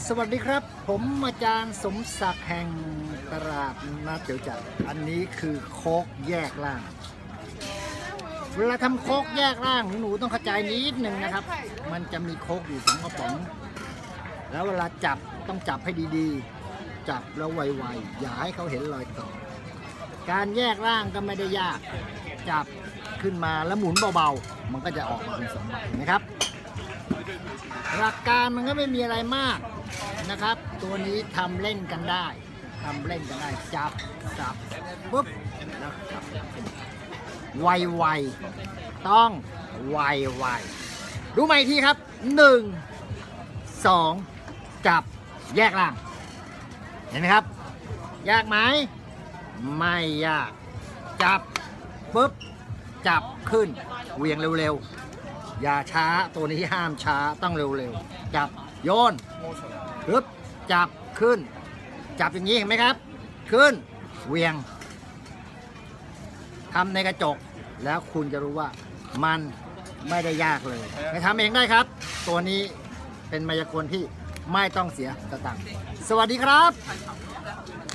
สวัสดีครับผมอาจารย์สมศักดิ์แห่งตลาดนัดเจียวจัดอันนี้คือโค้กแยกล่างเวลาทำโค้กแยกล่างหนูต้องเข้าใจนิดหนึ่งนะครับมันจะมีโค้กอยู่2กระป๋องแล้วเวลาจับต้องจับให้ดีๆจับแล้วไวๆอย่าให้เขาเห็นรอยต่อการแยกล่างก็ไม่ได้ยากจับขึ้นมาแล้วหมุนเบาๆมันก็จะออกมาเป็น2ใบนะครับหลักการมันก็ไม่มีอะไรมากนะครับตัวนี้ทำเล่นกันได้จับปุ๊บแล้วจับไวๆต้องไวๆดูใหม่ทีครับ1 2จับแยกล่างเห็นไหมครับยากไหมไม่ยากจับปุ๊บจับขึ้นเหวี่ยงเร็วๆอย่าช้าตัวนี้ห้ามช้าต้องเร็วๆจับโยนปึ๊บจับขึ้นจับอย่างนี้เห็นไหมครับขึ้นเหวี่ยงทำในกระจกแล้วคุณจะรู้ว่ามันไม่ได้ยากเลยไปทำเองได้ครับตัวนี้เป็นมายากลที่ไม่ต้องเสียสตังค์สวัสดีครับ